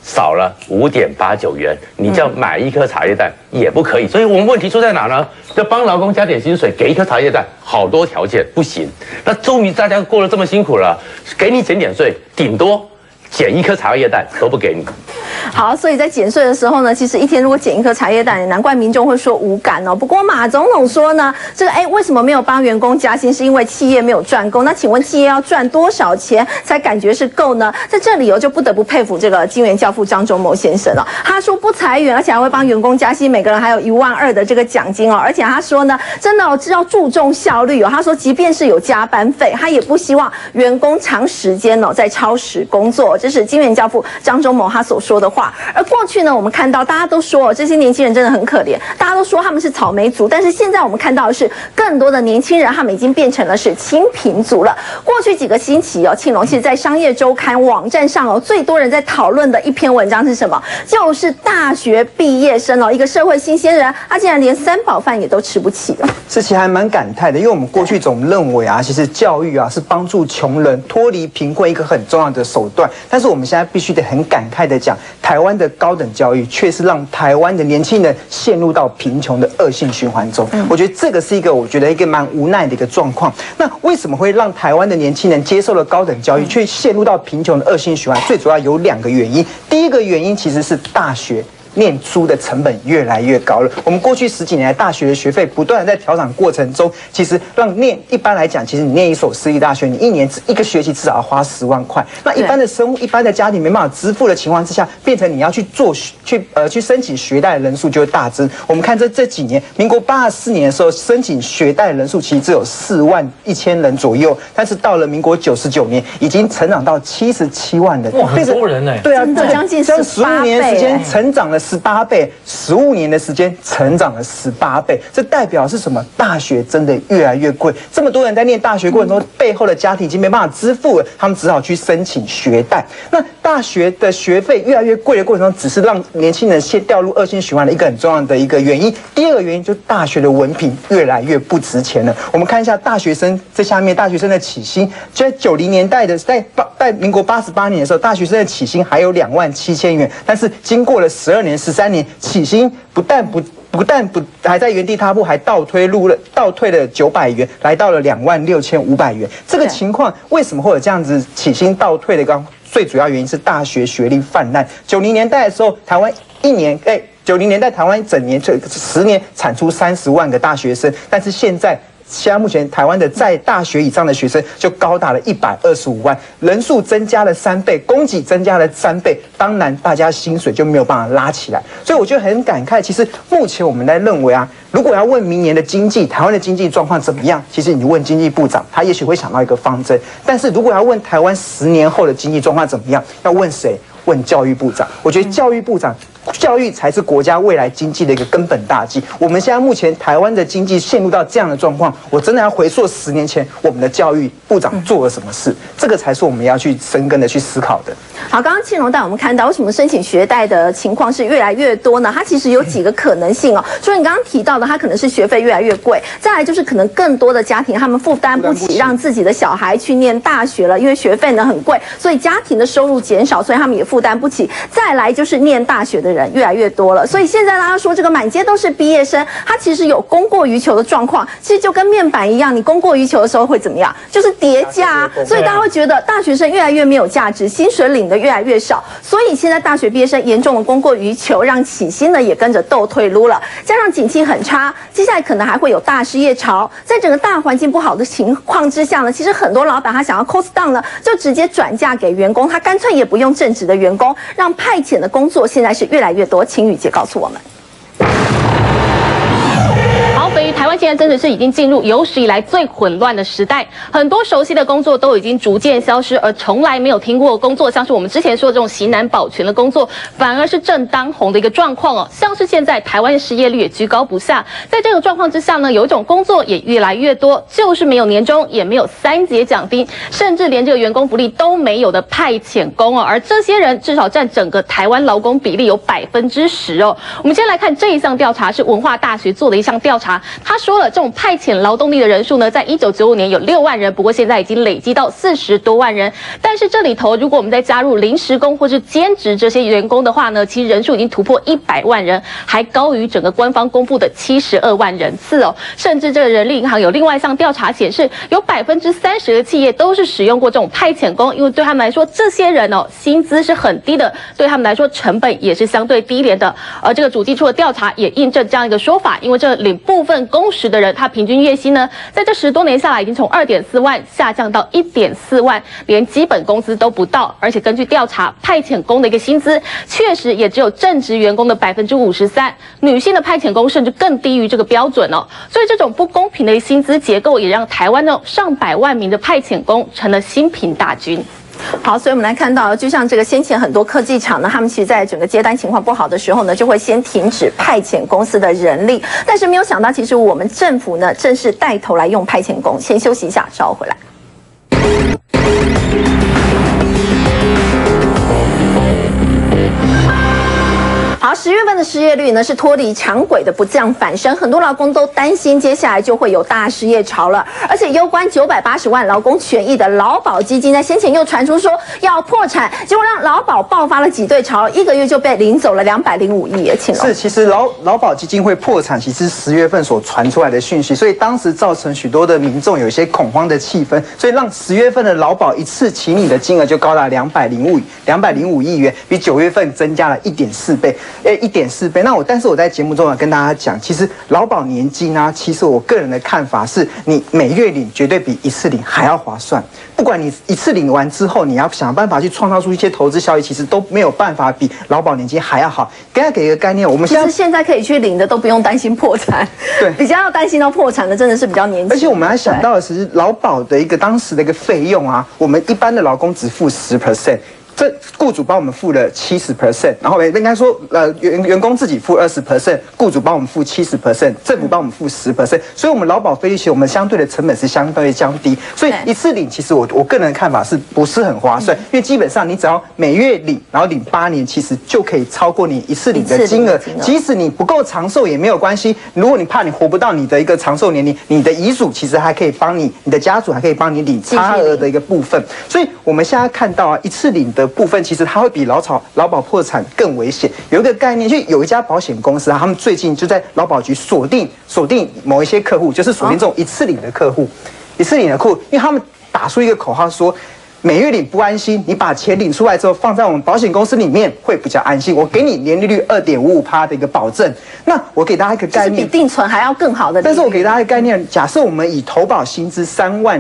少了5.89元，你叫买一颗茶叶蛋也不可以。所以我们问题出在哪呢？就帮劳工加点薪水，给一颗茶叶蛋，好多条件不行。那终于大家过得这么辛苦了，给你减点税，顶多减一颗茶叶蛋都不给你。 好，所以在减税的时候呢，其实一天如果减一颗茶叶蛋，难怪民众会说无感哦。不过马总统说呢，这个为什么没有帮员工加薪？是因为企业没有赚够。那请问企业要赚多少钱才感觉是够呢？在这里就不得不佩服这个金元教父张忠谋先生了。他说不裁员，而且还会帮员工加薪，每个人还有12000的这个奖金哦。而且他说呢，真的是要注重效率哦。他说，即便是有加班费，他也不希望员工长时间在超时工作。这是金元教父张忠谋他所说的话。而过去呢，我们看到大家都说这些年轻人真的很可怜，大家都说他们是草莓族，但是现在我们看到的是更多的年轻人，他们已经变成了是清贫族了。过去几个星期庆隆其实在商业周刊网站上最多人在讨论的一篇文章是什么？就是大学毕业生一个社会新鲜人，他竟然连3饱饭也都吃不起了。 这其实还蛮感慨的，因为我们过去总认为其实教育是帮助穷人脱离贫困一个很重要的手段，但是我们现在必须得很感慨的讲，台湾的高等教育却是让台湾的年轻人陷入到贫穷的恶性循环中。我觉得这个是一个蛮无奈的一个状况。那为什么会让台湾的年轻人接受了高等教育，却陷入到贫穷的恶性循环？最主要有2个原因。第一个原因其实是大学念书的成本越来越高了。我们过去10几年来，大学的学费不断的在调涨过程中，其实一般来讲，其实你念一所私立大学，你一个学期至少要花10万块。那一般的家庭没办法支付的情况之下，变成你要去申请学贷的人数就会大增。我们看这几年，民国84年的时候，申请学贷的人数其实只有41000人左右，但是到了民国99年，已经成长到77万人。 哇，很多人对啊， 将近 15年的时间成长了18倍，15年的时间成长了18倍，这代表是什么？大学真的越来越贵，这么多人在念大学过程中，背后的家庭已经没办法支付了，他们只好去申请学贷。那大学的学费越来越贵的过程中，只是让年轻人先掉入恶性循环的一个很重要的一个原因。第2个原因就是大学的文凭越来越不值钱了。我们看一下大学生这下面，大学生的起薪，就在90年代的在民国88年的时候，大学生的起薪还有27000元，但是经过了12年、13年，起薪不但还在原地踏步，还倒退了900元，来到了26500元。这个情况为什么会有这样子起薪倒退的？最主要原因是大学学历泛滥。90年代的时候，台湾90年代台湾整年10年产出30万个大学生，但是现在目前台湾的在大学以上的学生就高达了125万，人数增加了3倍，供给增加了3倍，当然大家薪水就没有办法拉起来。所以我觉得很感慨，其实目前我们在认为如果要问明年的台湾的经济状况怎么样，其实你问经济部长，他也许会想到一个方针。但是如果要问台湾10年后的经济状况怎么样，要问谁？问教育部长。我觉得教育部长，教育才是国家未来经济的一个根本大计。我们现在目前台湾的经济陷入到这样的状况，我真的要回溯10年前我们的教育部长做了什么事，这个才是我们要去深耕的去思考的。 好，刚刚庆隆带我们看到为什么申请学贷的情况是越来越多呢？它其实有几个可能性除了你刚刚提到的，它可能是学费越来越贵，再来就是可能更多的家庭他们负担不起让自己的小孩去念大学了，因为学费呢很贵，所以家庭的收入减少，所以他们也负担不起。再来就是念大学的人越来越多了，所以现在大家说这个满街都是毕业生，他其实有供过于求的状况，其实就跟面板一样，你供过于求的时候会怎么样？就是跌价所以大家会觉得大学生越来越没有价值，薪水领的越来越少，所以现在大学毕业生严重的供过于求，让起薪呢也跟着倒退撸了，加上景气很差，接下来可能还会有大失业潮，在整个大环境不好的情况之下呢，其实很多老板他想要 cost down 呢，就直接转嫁给员工，他干脆也不用正职的员工，让派遣的工作现在是越来越多。请雨姐告诉我们。 对于台湾现在真的是已经进入有史以来最混乱的时代，很多熟悉的工作都已经逐渐消失，而从来没有听过的工作，像是我们之前说的这种型男保全的工作，反而是正当红的一个状况像是现在台湾的失业率也居高不下，在这个状况之下呢，有一种工作也越来越多，就是没有年终，也没有3节奖金，甚至连这个员工福利都没有的派遣工而这些人至少占整个台湾劳工比例有10%我们先来看这一项调查，是文化大学做的一项调查。他他说了，这种派遣劳动力的人数呢，在1995年有6万人，不过现在已经累积到40多万人。但是这里头，如果我们再加入临时工或是兼职这些员工的话呢，其实人数已经突破100万人，还高于整个官方公布的72万人次哦。甚至这个人力银行有另外一项调查显示，有30%的企业都是使用过这种派遣工，因为对他们来说，这些人哦薪资是很低的，对他们来说成本也是相对低廉的。而这个主计处的调查也印证这样一个说法，因为这领部分工时的人，他平均月薪呢，在这10多年下来，已经从2.4万下降到1.4万，连基本工资都不到。而且根据调查，派遣工的一个薪资确实也只有正职员工的53%，女性的派遣工甚至更低于这个标准哦。所以这种不公平的薪资结构，也让台湾的上百万名的派遣工成了新贫大军。 好，所以我们来看到，就像这个先前很多科技厂呢，他们其实在整个接单情况不好的时候呢，就会先停止派遣公司的人力，但是没有想到，其实我们政府呢，正是带头来用派遣工。先休息一下，稍后回来。好，10月份的失业率呢是脱离常轨的不降反升，很多劳工都担心接下来就会有大失业潮了。而且攸关980万劳工权益的劳保基金，在先前又传出说要破产，结果让劳保爆发了挤兑潮，1个月就被领走了205亿耶。请是，其实劳保基金会破产，其实10月份所传出来的讯息，所以当时造成许多的民众有一些恐慌的气氛，所以让10月份的劳保一次请领的金额就高达205亿元，比9月份增加了1.4倍。1.4倍。但是我在节目中要跟大家讲，其实劳保年金啊，其实我个人的看法是，你每月领绝对比一次领还要划算。不管你一次领完之后，你要想办法去创造出一些投资效益，其实都没有办法比劳保年金还要好。给大家给一个概念，我们现在可以去领的都不用担心破产， 对， 比较要担心到破产的真的是比较年轻。 而且我们还想到的是，劳保的当时的一个费用啊，我们一般的劳工只付10%。这雇主帮我们付了70%，然后应该说，员工自己付20%，雇主帮我们付70%，政府帮我们付10%，所以我们劳保费率其实我们相对的成本是相对降低，所以一次领其实我个人的看法是不是很划算？因为基本上你只要每月领，然后领8年，其实就可以超过你一次领的金额。即使你不够长寿也没有关系，如果你怕你活不到你的一个长寿年龄，你的遗嘱其实还可以帮你的家属还可以帮你领差额的一个部分。所以我们现在看到啊，一次领的部分其实它会比劳保破产更危险。有一个概念，就有一家保险公司啊，他们最近就在劳保局锁定某一些客户，就是锁定这种一次领的客户，因为他们打出一个口号说，每月领不安心，你把钱领出来之后放在我们保险公司里面会比较安心。我给你年利率2.55%的一个保证。那我给大家一个概念， 比定存还要更好的。 但是我给大家一个概念，假设我们以投保薪资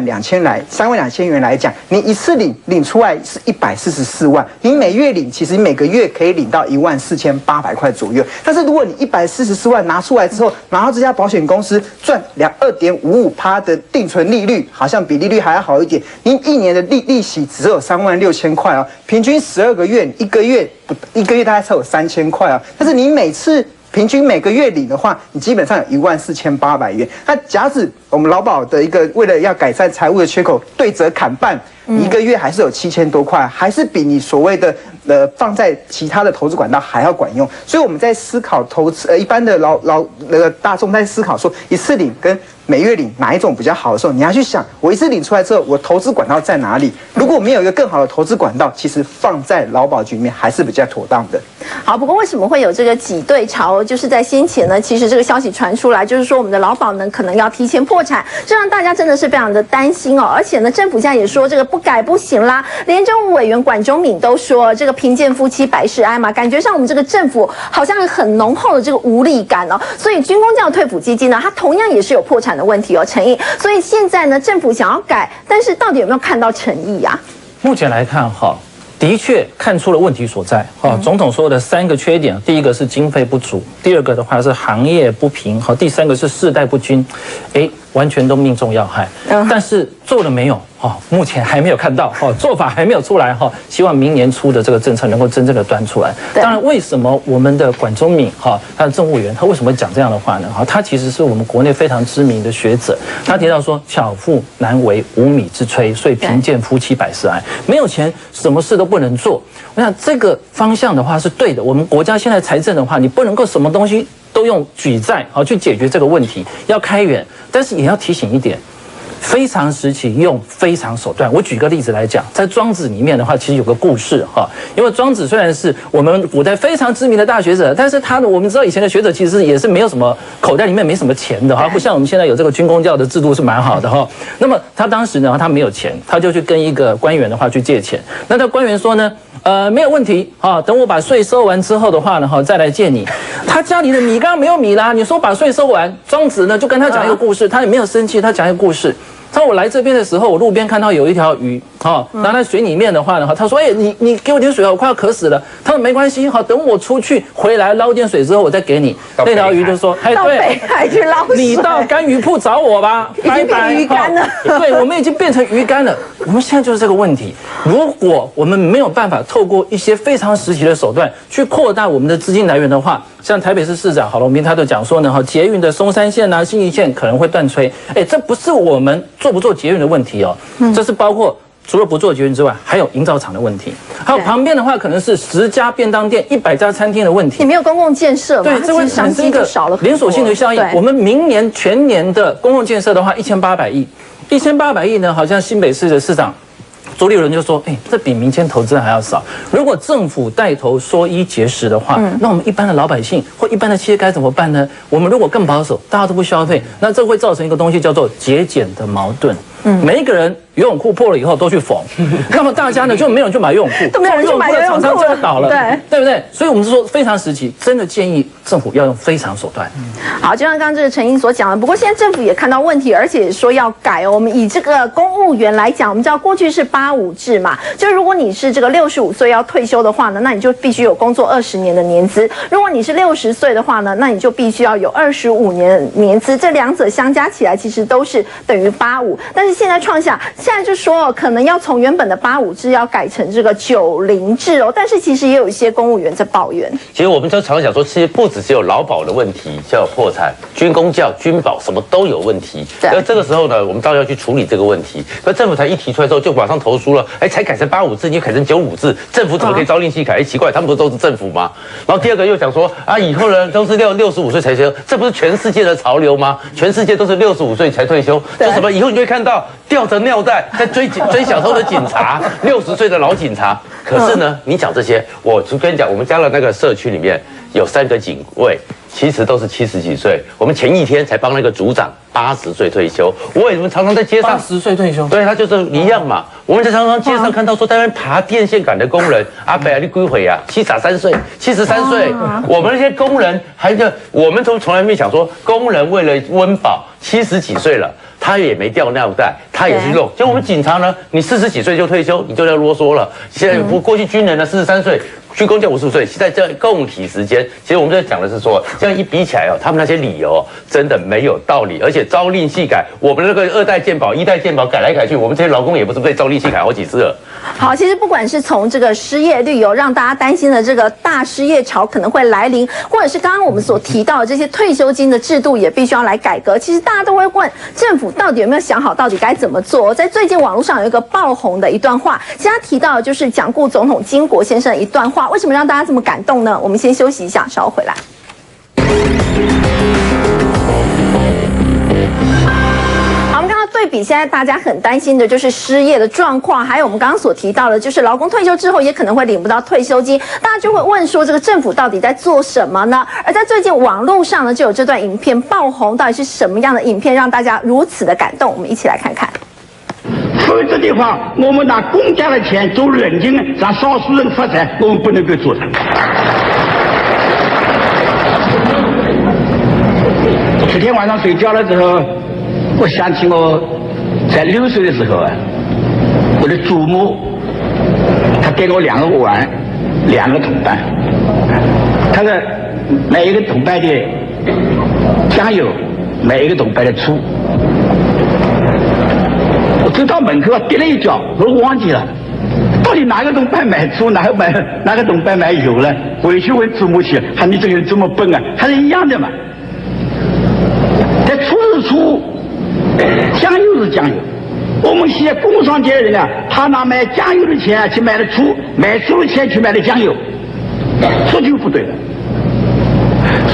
32000元来讲，你一次领出来是144万，你每月领其实每个月可以领到14800块左右。但是如果你144万拿出来之后，然后这家保险公司赚2.55%的定存利率，好像比利率还要好一点，你一年的利息只有36000块啊，平均12个月，一个月大概才有3000块啊。但是你平均每个月领的话，你基本上有14800元。那假使我们劳保的为了要改善财务的缺口，对折砍半，你一个月还是有7000多块，还是比你所谓的放在其他的投资管道还要管用。所以我们在思考投资，一般的大众在思考说，一次领跟每月领哪一种比较好的时候，你要去想，我一次领出来之后，我投资管道在哪里？如果没有一个更好的投资管道，其实放在劳保局里面还是比较妥当的。 好，不过为什么会有这个挤兑潮？就是在先前呢，其实这个消息传出来，就是说我们的劳保呢可能要提前破产，这让大家真的是非常的担心哦。而且呢，政府现在也说这个不改不行啦。廉政务委员管中闵都说，这个贫贱夫妻百事哀嘛，感觉上我们这个政府好像很浓厚的这个无力感哦。所以军公教退抚基金呢，它同样也是有破产的问题哦，陈毅。所以现在呢，政府想要改，但是到底有没有看到诚意呀？ 目前来看，的确看出了问题所在。总统说的3个缺点，第一个是经费不足，第二个的话是行业不平，第三个是世代不均，完全都命中要害。但是做了没有？目前还没有看到，做法还没有出来，希望明年初的这个政策能够真正的端出来。当然，为什么我们的管中闵他的政务员他为什么讲这样的话呢？他其实是我们国内非常知名的学者，他提到说巧妇难为无米之炊，所以贫贱夫妻百事哀。没有钱，什么事都不能做。我想这个方向的话是对的。我们国家现在财政的话，你不能够什么东西都用举债去解决这个问题，要开源，但是也要提醒一点。非常时期用非常手段。我举个例子来讲，在庄子里面的话，其实有个故事哈。因为庄子虽然是我们古代非常知名的大学者，但是我们知道以前的学者其实也是没有什么口袋里面没什么钱的哈，不像我们现在有这个军公教的制度是蛮好的哈。那么他当时呢，他没有钱，他就去跟一个官员的话去借钱。那这官员说呢，没有问题啊，等我把税收完之后的话呢，再来借你。他家里的米缸没有米啦，你说把税收完，庄子呢就跟他讲一个故事，他也没有生气，他讲一个故事。他说我来这边的时候，我路边看到有一条鱼，拿在水里面的话呢，他说，你给我点水啊，我快要渴死了。他说没关系，等我出去回来捞点水之后，我再给你。那条鱼就说， 到北海去捞水， 你到干鱼铺找我吧， 拜拜。鱼竿了， 对，我们已经变成鱼竿了。我们现在就是这个问题，如果我们没有办法透过一些非常实际的手段去扩大我们的资金来源的话，像台北市市长郝龙斌他就讲说呢，捷运的松山线信义线可能会断炊。这不是我们做不做捷运的问题哦，这是包括除了不做捷运之外，还有营造厂的问题，还有旁边的话可能是10家便当店、100家餐厅的问题。 你没有公共建设嘛？ 对，这会产生一个连锁性的效应。我们明年全年的公共建设的话，1800亿，1800亿呢，好像新北市的市长朱立伦就说，这比民间投资还要少。如果政府带头说一节食的话，那我们一般的老百姓或一般的企业该怎么办呢？我们如果更保守，大家都不消费，那这会造成一个东西叫做节俭的矛盾。每一个人游泳裤破了以后都去缝，那么大家呢就没有人去买游泳裤， 都没有人去买游泳裤， 厂商就倒了，对不对？所以我们是说非常时期，真的建议政府要用非常手段。 好，就像刚刚这个陈英所讲的，不过现在政府也看到问题，而且说要改哦。我们以这个公务员来讲，我们知道过去是85制嘛，就如果你是这个65岁要退休的话呢，那你就必须有工作20年的年资；如果你是60岁的话呢，那你就必须要有25年的年资。这两者相加起来，其实都是等于85，但是现在创下，现在就说可能要从原本的85制要改成这个90制哦，但是其实也有一些公务员在抱怨。 其实我们就常讲说，其实不只有劳保的问题，就有破产、军公教、军保什么都有问题。而这个时候呢，我们当然要去处理这个问题。可政府才一提出来之后，就马上投诉了，才改成85制，你改成95制，政府怎么可以朝令夕改？奇怪，他们不是都是政府吗？然后第二个又讲说以后呢都是65岁才退休，这不是全世界的潮流吗？全世界都是65岁才退休，说什么以后你就会看到吊着尿袋在追小偷的警察，60岁的老警察。可是呢，你讲这些，我就跟你讲，我们家的那个社区里面有3个警卫，其实都是70几岁。我们前一天才帮那个组长80岁退休。我们常常在街上 80岁退休， 对他就是一样嘛。我们在常常街上看到说，在那边爬电线杆的工人，阿伯啊，你几岁啊？73岁，73岁。我们那些工人，我们从来没想说，工人为了温饱，70几岁了。他也没掉尿袋，他也是漏。就我们警察呢，你40几岁就退休，你就要啰嗦了。现在过去军人呢，43岁，军公教55岁，现在这共体时间，其实我们在讲的是说，这样一比起来他们那些理由真的没有道理，而且朝令夕改。我们那个2代健保、1代健保改来改去，我们这些劳工也不是被朝令夕改好几次了。 好，其实不管是从这个失业率让大家担心的这个大失业潮可能会来临，或者是刚刚我们所提到的这些退休金的制度也必须要来改革。其实大家都会问政府到底有没有想好到底该怎么做？在最近网络上有一个爆红的一段话，其实他提到的就是蒋顾总统金国先生的一段话。为什么让大家这么感动呢？我们先休息一下，稍后回来。对比现在大家很担心的就是失业的状况，还有我们刚刚所提到的，就是劳工退休之后也可能会领不到退休金，大家就会问说，这个政府到底在做什么呢？而在最近网络上呢，就有这段影片爆红，到底是什么样的影片让大家如此的感动？我们一起来看看。 否则的话，我们拿公家的钱做人情，让少数人发财，我们不能够做的。昨天晚上睡觉的时候，我想起我在6岁的时候我的祖母，她给我2个碗，2个铜板，她的每一个铜板的酱油，每一个铜板的醋。我走到门口跌了一跤，我忘记了，到底哪个铜板买醋，哪个铜板买油了？回去问祖母去，喊你这个人这么笨啊，还是一样的嘛。但醋是醋，酱油是酱油。我们现在工商界的人啊，他拿买酱油的钱去买了醋，买醋的钱去买了酱油，这就不对了。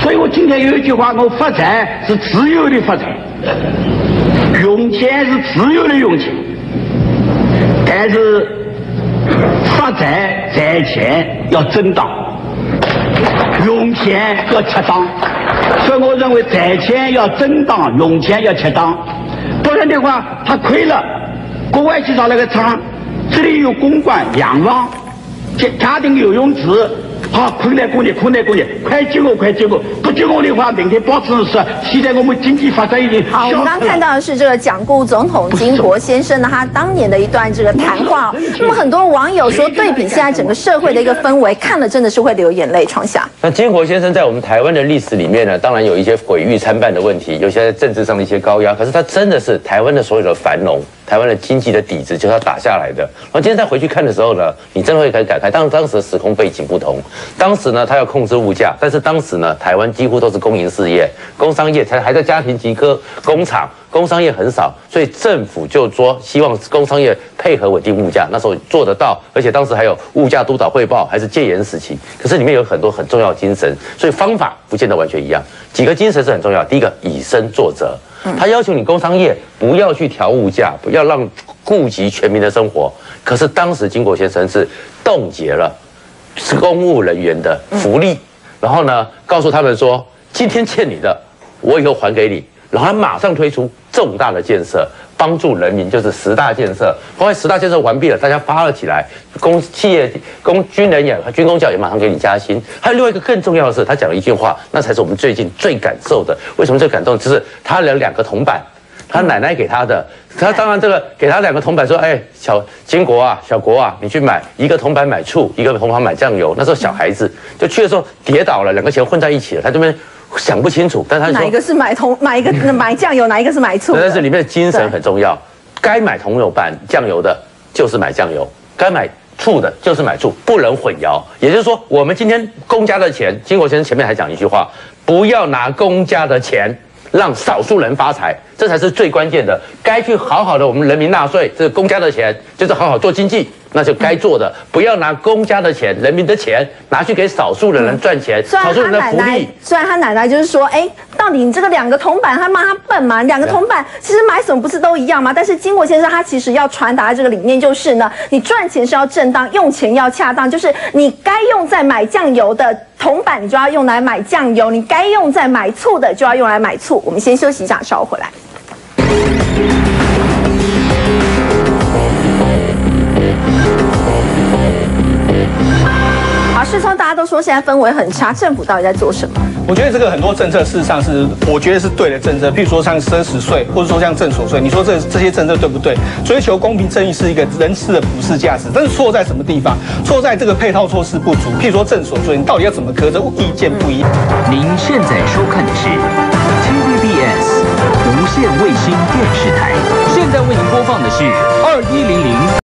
所以我今天有一句话，我发财是自由的发财，用钱是自由的用钱，但是发财赚钱要正当，用钱要恰当。所以我认为赚钱要正当，用钱要恰当，不然的话他亏了。国外去找那个厂，这里有公馆、洋房、家庭游泳池。困难工业，快救我，不救我的话，明天报纸说，现在我们经济发展已经好，我们刚刚看到的是这个蒋顾总统金国先生呢，他当年的一段这个谈话。那么很多网友说，对比现在整个社会的一个氛围，看了真的是会流眼泪。创下。 那金国先生在我们台湾的历史里面呢，当然有一些毁誉参半的问题，有些政治上的一些高压，可是他真的是台湾的所有的繁荣。台湾的经济的底子就是他打下来的。然后今天再回去看的时候呢，你真的会感慨，当时的时空背景不同。当时呢，他要控制物价，但是当时呢，台湾几乎都是公营事业、工商业，还在家庭集科工厂，工商业很少，所以政府就说希望工商业配合稳定物价，那时候做得到，而且当时还有物价督导汇报，还是戒严时期。可是里面有很多很重要的精神，所以方法不见得完全一样。几个精神是很重要，第一个以身作则。他要求你工商业不要去调物价，不要让顾及全民的生活。可是当时金国先生是冻结了公务人员的福利，然后呢，告诉他们说，今天欠你的，我以后还给你。然后他马上推出重大的建设，帮助人民，就是10大建设。后来10大建设完毕了，大家发了起来，军人也军公教也马上给你加薪。还有另外一个更重要的是，他讲了一句话，那才是我们最近最感受的。为什么最感动？就是他的2个铜板，他奶奶给他的。他当然这个给他2个铜板，说，小金国啊，小国啊，你去买1个铜板买醋，1个铜板买酱油。那时候小孩子就去的时候跌倒了，2个钱混在一起了，他这边想不清楚，但他说哪一个是买酱油，哪一个是买醋？ 但是里面的精神很重要，该买铜油板酱油的，就是买酱油；该买醋的，就是买醋，不能混淆。也就是说，我们今天公家的钱，金国先生前面还讲一句话，不要拿公家的钱让少数人发财，这才是最关键的。该去好好的我们人民纳税，这是公家的钱，就是好好做经济。那就该做的，不要拿公家的钱、人民的钱拿去给少数的人赚钱，少数人的福利。 虽然他奶奶就是说，到底你这个2个铜板，他骂他笨嘛？2个铜板其实买什么不是都一样吗？但是金国先生他其实要传达的这个理念就是呢，你赚钱是要正当，用钱要恰当，就是你该用在买酱油的铜板，你就要用来买酱油；你该用在买醋的，就要用来买醋。我们先休息一下，稍后回来。世聪，大家都说现在氛围很差，政府到底在做什么？ 我觉得这个很多政策事实上是，我觉得是对的政策。譬如说像奢侈税，或者说像正所税，你说这些政策对不对？追求公平正义是一个人事的普世价值，但是错在什么地方？错在这个配套措施不足。譬如说正所税，你到底要怎么课？这意见不一样。 您现在收看的是 TVBS 无线卫星电视台，现在为您播放的是2100。